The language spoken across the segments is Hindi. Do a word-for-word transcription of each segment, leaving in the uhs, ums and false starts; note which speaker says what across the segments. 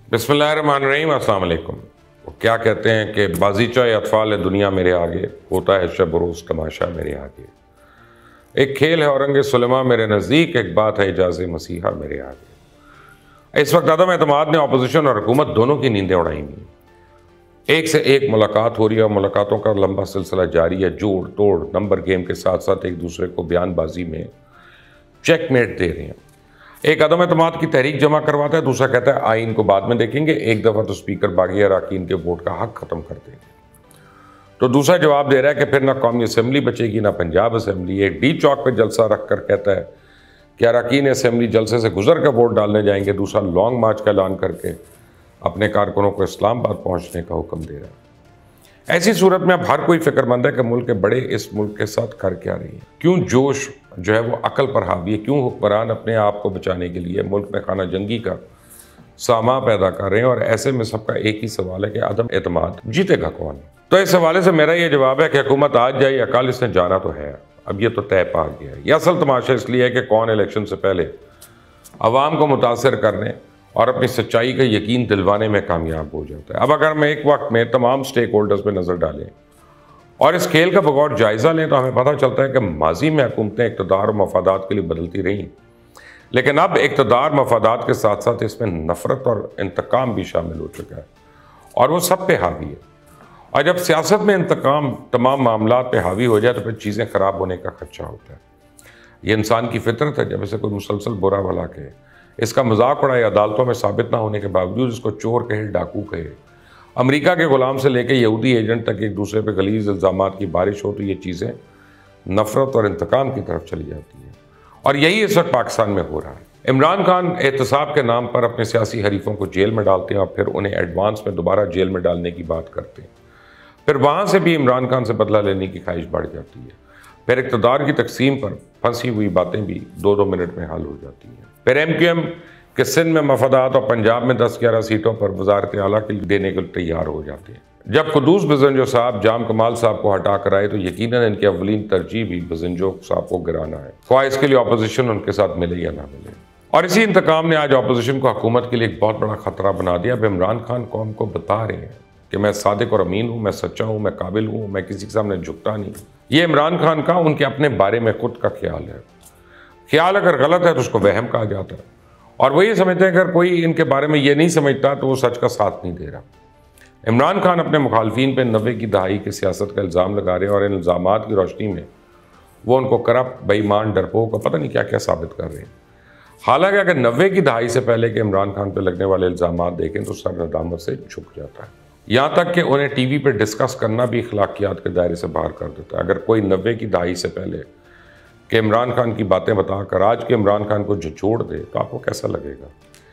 Speaker 1: बिस्मिल्लाहिर्रहमानिर्रहीम, अस्सलाम वालेकुम। वो क्या कहते हैं कि बाज़ीचा अतफ़ाल दुनिया मेरे आगे, होता है शब रोज़ तमाशा मेरे आगे। एक खेल है औरंगे सुलेमा मेरे नज़दीक, एक बात है इजाज़े मसीहा मेरे आगे। इस वक्त आदम एतमाद ने अपोजिशन और हुकूमत दोनों की नींदें उड़ाई हुई। एक से एक मुलाकात हो रही है और मुलाकातों का लंबा सिलसिला जारी है। जोड़ तोड़ नंबर गेम के साथ साथ एक दूसरे को बयानबाजी में चेकमेट दे रहे हैं। एक अदम एतमाद की तहरीक जमा करवाता है, दूसरा कहता है आइन को बाद में देखेंगे, एक दफ़ा तो स्पीकर बागी अरकान के वोट का हक ख़त्म कर देंगे। तो दूसरा जवाब दे रहा है कि फिर ना कौमी असम्बली बचेगी ना पंजाब असम्बली। एक डी चौक पर जलसा रख कर कहता है कि अरकान असम्बली जलसे से गुजर कर वोट डालने जाएंगे। दूसरा लॉन्ग मार्च का ऐलान करके अपने कारकुनों को इस्लामाबाद पहुँचने का हुक्म दे रहा है। ऐसी सूरत में अब हर कोई फिक्रमंद है कि मुल्क के बड़े इस मुल्क के साथ कर क्या रही है, क्यों जोश जो है वो अकल पर हावी है, क्यों हुक्मरान अपने आप को बचाने के लिए मुल्क में खाना जंगी का सामा पैदा कर रहे हैं। और ऐसे में सबका एक ही सवाल है कि अदम एतमाद जीतेगा कौन। तो इस हवाले से मेरा ये जवाब है कि हुकूमत आज जाए या कल, इसने जाना तो है, अब ये तो तय पा गया है। यह असल तमाशा इसलिए है कि कौन इलेक्शन से पहले अवाम को मुतासर करने और अपनी सच्चाई का यकीन दिलवाने में कामयाब हो जाता है। अब अगर हम एक वक्त में तमाम स्टेक होल्डर्स पर नज़र डालें और इस खेल का बगौर जायज़ा लें तो हमें पता चलता है कि माजी में हुकूमतें इक़्तिदार और मफादात के लिए बदलती रहीं, लेकिन अब इक़्तिदार मफादात के साथ साथ इसमें नफ़रत और इंतकाम भी शामिल हो चुका है और वो सब पे हावी है। और जब सियासत में इंतकाम तमाम मामलात पे हावी हो जाए तो फिर चीज़ें ख़राब होने का खदशा होता है। ये इंसान की फितरत है। जब इसे कोई मुसलसल बुरा भला कहे, इसका मजाक उड़ाए, अदालतों में साबित ना होने के बावजूद इसको चोर कहे, डाकू कहे, अमेरिका के गुलाम से लेकर यहूदी एजेंट तक एक दूसरे पर गलीज़ इल्ज़ामात की बारिश हो तो ये चीज़ें नफ़रत और इंतकाम की तरफ चली जाती हैं। और यही इस वक्त पाकिस्तान में हो रहा है। इमरान खान एहतसाब के नाम पर अपने सियासी हरीफों को जेल में डालते हैं और फिर उन्हें एडवांस में दोबारा जेल में डालने की बात करते हैं। फिर वहाँ से भी इमरान खान से बदला लेने की ख्वाहिश बढ़ जाती है। फिर इक़्तिदार की तकसीम पर फंसी हुई बातें भी दो दो मिनट में हल हो जाती हैं। फिर एम क्यू एम के सिंध में मफादात और पंजाब में दस ग्यारह सीटों पर वजारत आला के देने के लिए तैयार हो जाते हैं। जब कुदूस बजंजो साहब जाम कमाल साहब को हटा कर आए तो यकीनन इनकी अवलीन तरजीह भी बजंजो साहब को गिराना है, ख्वाह इसके लिए अपोजिशन उनके साथ मिले या ना मिले। और इसी इंतकाम ने आज अपोजिशन को हुकूमत के लिए एक बहुत बड़ा खतरा बना दिया। अब इमरान खान कौम को बता रहे हैं कि मैं सादिक और अमीन हूँ, मैं सच्चा हूँ, मैं काबिल हूँ, मैं किसी के सामने झुकता नहीं। ये इमरान खान का उनके अपने बारे में खुद का ख्याल है। ख्याल अगर गलत है तो उसको वहम कहा जाता है और वो ये समझते हैं अगर कोई इनके बारे में ये नहीं समझता तो वो सच का साथ नहीं दे रहा। इमरान खान अपने मुखालफिन पर नब्बे की दहाई की सियासत का इल्ज़ाम लगा रहे हैं और इन इल्ज़ामात की रोशनी में वो उनको करप्ट, बेईमान, डरपोक और पता नहीं क्या क्या साबित कर रहे हैं। हालांकि अगर नब्बे की दहाई से पहले के इमरान खान पर लगने वाले इल्ज़ामात देखें तो सर नदामत से झुक जाता है। यहाँ तक कि उन्हें टी वी पर डिस्कस करना भी अखलाकियात के दायरे से बाहर कर देता है। अगर कोई नब्बे की दहाई से पहले कि इमरान खान की बातें बताकर आज के इमरान खान को झोड़ दे तो आपको कैसा लगेगा।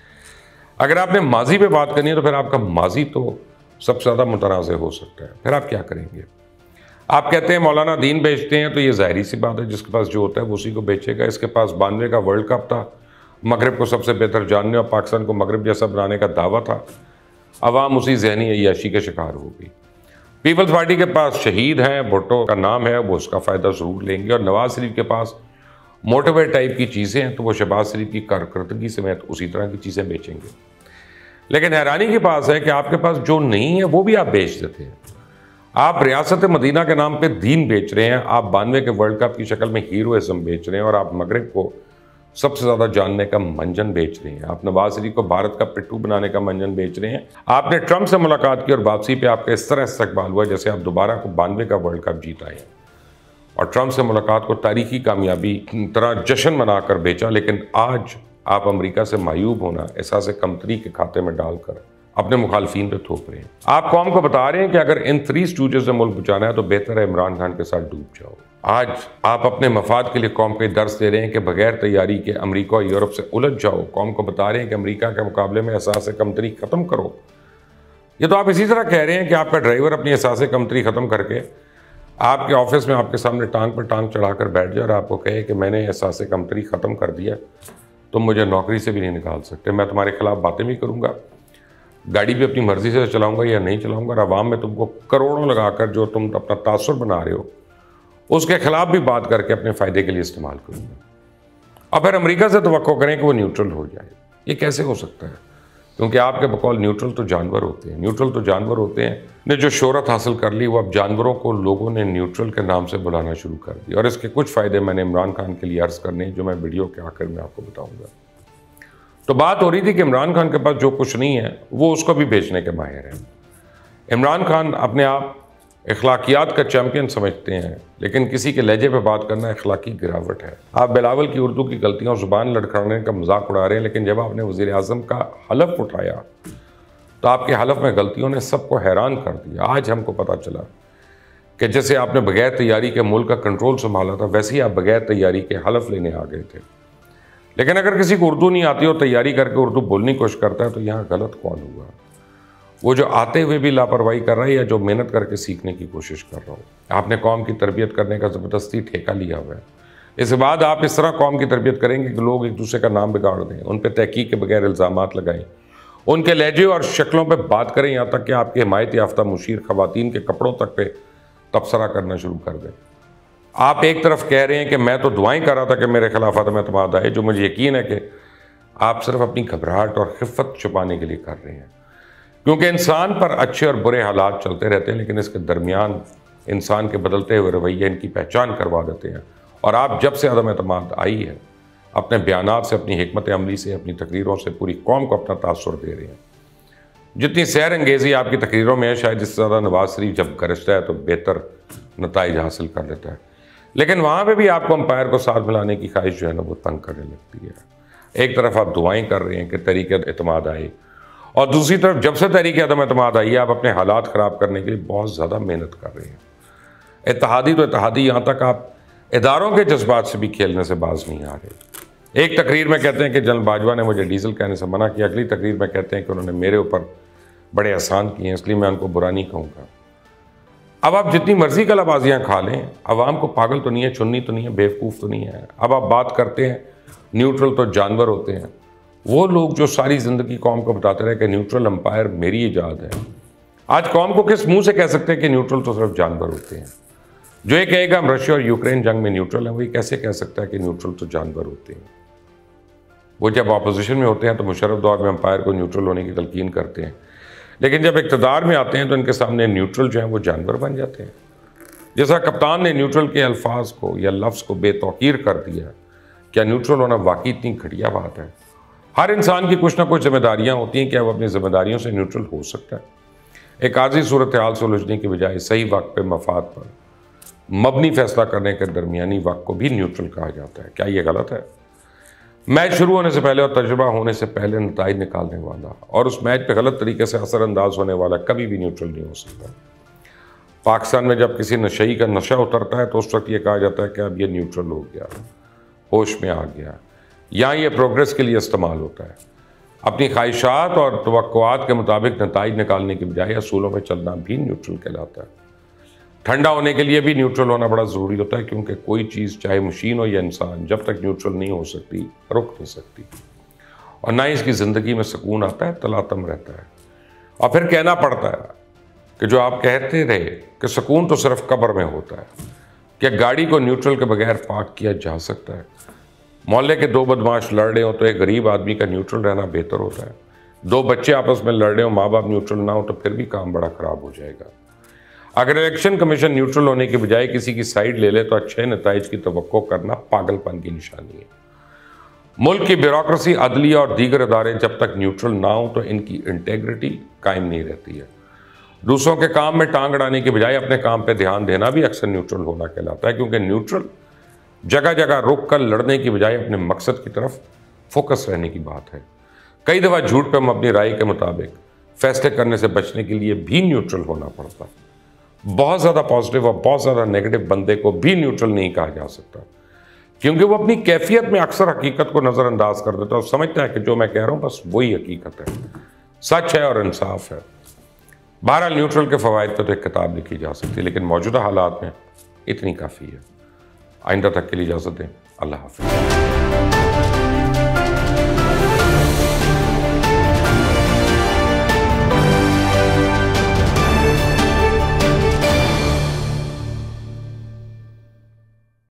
Speaker 1: अगर आपने माजी पे बात करनी है तो फिर आपका माजी तो सबसे ज़्यादा मुतनाज़ हो सकता है। फिर आप क्या करेंगे? आप कहते हैं मौलाना दीन बेचते हैं, तो ये ज़ाहिरी सी बात है, जिसके पास जो होता है वो उसी को बेचेगा। इसके पास बानवे का वर्ल्ड कप था, मगरब को सबसे बेहतर जानने और पाकिस्तान को मगरब जैसा बनाने का दावा था। अवाम उसी जहनी अय्याशी के शिकार हो गई। पीपल्स पार्टी के पास शहीद हैं, भुट्टो का नाम है, वो उसका फ़ायदा ज़रूर लेंगे। और नवाज शरीफ के पास मोटिवेट टाइप की चीज़ें हैं तो वो शहबाज शरीफ की कारकर्दगी समेत उसी तरह की चीज़ें बेचेंगे। लेकिन हैरानी के पास है कि आपके पास जो नहीं है वो भी आप बेच देते हैं। आप रियासत मदीना के नाम पे दीन बेच रहे हैं, आप बानवे के वर्ल्ड कप की शक्ल में हीरोइज्म बेच रहे हैं और आप मगरब को सबसे ज़्यादा जानने का मंजन बेच रहे हैं। आप नवाज शरीफ को भारत का पिट्ठू बनाने का मंजन बेच रहे हैं। आपने ट्रंप से मुलाकात की और वापसी पे आपका इस तरह इस्तकबाल हुआ जैसे आप दोबारा को बानवे का वर्ल्ड कप जीत आए हैं और ट्रंप से मुलाकात को तारीखी कामयाबी की तरह जश्न मनाकर बेचा। लेकिन आज आप अमेरिका से मायूब होना एहसास कमतरी के खाते में डालकर अपने मुखालफिन पे थोप रहे हैं। आप कौम को बता रहे हैं कि अगर इन थ्री स्टूजेस से मुल्क बचाना है तो बेहतर है इमरान खान के साथ डूब जाओ। आज आप अपने मफाद के लिए कौम को दर्स दे रहे हैं कि बगैर तैयारी के अमेरिका और यूरोप से उलझ जाओ। कौम को बता रहे हैं कि अमेरिका के मुकाबले में एहसास कमतरी ख़त्म करो। ये तो आप इसी तरह कह रहे हैं कि आपका ड्राइवर अपनी एहसास कमतरी ख़त्म करके आपके ऑफिस में आपके सामने टांग पर टांग चढ़ाकर बैठ जाए और आपको कहे कि मैंने एहसास कमतरी ख़त्म कर दिया, तुम मुझे नौकरी से भी नहीं निकाल सकते, मैं तुम्हारे खिलाफ बातें भी करूँगा, गाड़ी भी अपनी मर्ज़ी से चलाऊँगा या नहीं चलाऊँगा और आवाम में तुमको करोड़ों लगाकर जो तुम अपना तासुर बना रहे हो उसके खिलाफ भी बात करके अपने फ़ायदे के लिए इस्तेमाल करूँगा। अब फिर अमेरिका से तवक्को करें कि वो न्यूट्रल हो जाए, ये कैसे हो सकता है? क्योंकि आपके बकौल न्यूट्रल तो जानवर होते हैं, न्यूट्रल तो जानवर होते हैं ने जो शोहरत हासिल कर ली वो अब जानवरों को लोगों ने न्यूट्रल के नाम से बुलाना शुरू कर दिया। और इसके कुछ फ़ायदे मैंने इमरान खान के लिए अर्ज़ करने जो मैं वीडियो के आखिर में आपको बताऊँगा। तो बात हो रही थी कि इमरान खान के पास जो कुछ नहीं है वो उसको भी बेचने के माहिर हैं। इमरान खान अपने आप अखलाकियात का चैम्पियन समझते हैं, लेकिन किसी के लहजे पे बात करना अखलाकी गिरावट है। आप बिलावल की उर्दू की गलतियों ज़ुबान लड़खड़ाने का मजाक उड़ा रहे हैं, लेकिन जब आपने वज़ीर आज़म का हलफ उठाया तो आपके हलफ में गलतियों ने सबको हैरान कर दिया। आज हमको पता चला कि जैसे आपने बगैर तैयारी के मुल्क का कंट्रोल संभाला था, वैसे ही आप बगैर तैयारी के हलफ लेने आ गए थे। लेकिन अगर किसी को उर्दू नहीं आती और तैयारी करके उर्दू बोलने की कोशिश करता है तो यहाँ गलत कौन हुआ? वो जो आते हुए भी लापरवाही कर रहा है या जो मेहनत करके सीखने की कोशिश कर रहा हो? आपने कौम की तरबियत करने का ज़बरदस्ती ठेका लिया हुआ है। इसके बाद आप इस तरह कौम की तरबियत करेंगे कि लोग एक दूसरे का नाम बिगाड़ दें, उन पर तहकीक के बगैर इल्ज़ामात लगाएं, उनके लहजे और शक्लों पर बात करें, यहाँ तक कि आपके हिमायत याफ्ता मुशीर ख़वातीन के कपड़ों तक पे तबसरा करना शुरू कर दें। आप एक तरफ कह रहे हैं कि मैं तो दुआएं कर रहा था कि मेरे खिलाफ अदम एतमाद आए, जो मुझे यकीन है कि आप सिर्फ अपनी घबराहट और खिफ़त छुपाने के लिए कर रहे हैं, क्योंकि इंसान पर अच्छे और बुरे हालात चलते रहते हैं, लेकिन इसके दरमियान इंसान के बदलते हुए रवैये इनकी पहचान करवा देते हैं। और आप जब से अदम एतमाद आई है, अपने बयानात से, अपनी हिकमत अमली से, अपनी तकरीरों से पूरी कौम को अपना तासुर दे रहे हैं। जितनी सैर अंगेज़ी आपकी तकरीरों में है, शायद इससे ज़्यादा नवाज शरीफ जब गरजता है तो बेहतर नताइज हासिल कर लेता है, लेकिन वहाँ पर भी आपको अंपायर को साथ मिलाने की ख्वाहिश जो है ना वो तंग करने लगती है। एक तरफ आप दुआएँ कर रहे हैं कि तहरीक एतमाद आए, और दूसरी तरफ जब से तहरीक अदम एतमाद आई है आप अपने हालात ख़राब करने के लिए बहुत ज़्यादा मेहनत कर रहे हैं। इत्तेहादी तो इत्तेहादी, यहाँ तक आप इदारों के जज्बात से भी खेलने से बाज नहीं आ रहे। एक तकरीर में कहते हैं कि जनरल बाजवा ने मुझे डीजल कहने से मना किया, अगली तकरीर में कहते हैं कि उन्होंने मेरे ऊपर बड़े एहसान किए हैं, इसलिए मैं उनको बुरा नहीं कहूँगा। अब आप जितनी मर्जी कलाबाजियाँ खा लें, अवाम को पागल तो नहीं है, चुन्नी तो नहीं है, बेवकूफ़ तो नहीं है। अब आप बात करते हैं न्यूट्रल तो जानवर होते हैं। वो लोग जो सारी ज़िंदगी कौम को बताते रहे कि न्यूट्रल अंपायर मेरी ईजाद है, आज कौम को किस मुंह से कह सकते हैं कि न्यूट्रल तो सिर्फ जानवर होते हैं? जो ये कहेगा हम रशिया और यूक्रेन जंग में न्यूट्रल हैं, वही कैसे कह सकता है कि न्यूट्रल तो जानवर होते हैं? वो जब अपोजिशन में होते हैं तो मुशर्रफ दौर में अंपायर को न्यूट्रल होने की तलकीन करते हैं, लेकिन जब इक़्तिदार में आते हैं तो इनके सामने न्यूट्रल जो है वो जानवर बन जाते हैं। जैसा कप्तान ने न्यूट्रल के अल्फाज को या लफ्ज़ को बेतौकीर कर दिया, क्या न्यूट्रल होना वाकई इतनी घटिया बात है? हर इंसान की कुछ ना कुछ जिम्मेदारियां होती हैं, क्या वो अपनी जिम्मेदारियों से न्यूट्रल हो सकता है? एक आजी सूरत हाल से उलझने की बजाय सही वक्त पे मफाद पर मबनी फैसला करने के दरमियानी वक्त को भी न्यूट्रल कहा जाता है। क्या ये गलत है? मैच शुरू होने से पहले और तजुर्बा होने से पहले नताइज निकालने वाला और उस मैच पे गलत तरीके से असरअंदाज होने वाला कभी भी न्यूट्रल नहीं हो सकता। पाकिस्तान में जब किसी नशई का नशा उतरता है तो उस वक्त ये कहा जाता है कि अब ये न्यूट्रल हो गया, होश में आ गया, या ये प्रोग्रेस के लिए इस्तेमाल होता है। अपनी ख्वाहिशात और तवक्कुआत के मुताबिक नताइज निकालने की बजाय असूलों में चलना भी न्यूट्रल कहलाता है। ठंडा होने के लिए भी न्यूट्रल होना बड़ा ज़रूरी होता है, क्योंकि कोई चीज़ चाहे मशीन हो या इंसान जब तक न्यूट्रल नहीं हो सकती रुक नहीं सकती, और ना ही इसकी ज़िंदगी में सुकून आता है, तलातम रहता है। और फिर कहना पड़ता है कि जो आप कहते रहे कि सुकून तो सिर्फ कब्र में होता है, क्या गाड़ी को न्यूट्रल के बगैर पार्क किया जा सकता है? मोहल्ले के दो बदमाश लड़ रहे हो तो एक गरीब आदमी का न्यूट्रल रहना बेहतर होता है। दो बच्चे आपस में लड़ रहे हो, माँ बाप न्यूट्रल ना हो तो फिर भी काम बड़ा ख़राब हो जाएगा। अगर इलेक्शन कमीशन न्यूट्रल होने के बजाय किसी की साइड ले ले तो अच्छे नताइज की तवक्को करना पागलपन की निशानी है। मुल्क की ब्यूरोक्रेसी, अदलिया और दीगर अदारे जब तक न्यूट्रल ना हो तो इनकी इंटेग्रिटी कायम नहीं रहती है। दूसरों के काम में टांग अड़ाने के बजाय अपने काम पर ध्यान देना भी अक्सर न्यूट्रल होना कहलाता है, क्योंकि न्यूट्रल जगह जगह रुक कर लड़ने की बजाय अपने मकसद की तरफ फोकस रहने की बात है। कई दफ़ा झूठ पर हम अपनी राय के मुताबिक फैसले करने से बचने के लिए भी न्यूट्रल होना पड़ता है। बहुत ज़्यादा पॉजिटिव और बहुत ज़्यादा नेगेटिव बंदे को भी न्यूट्रल नहीं कहा जा सकता, क्योंकि वो अपनी कैफियत में अक्सर हकीकत को नज़रअंदाज कर देता है और समझता है कि जो मैं कह रहा हूँ बस वही हकीकत है, सच है और इंसाफ है। बहरहाल न्यूट्रल के फ़वाइद पर तो एक किताब लिखी जा सकती है, लेकिन मौजूदा हालात में इतनी काफ़ी है। आइंदा तक के लिए इजाज़त दें। अल्लाह हाफ़िज़।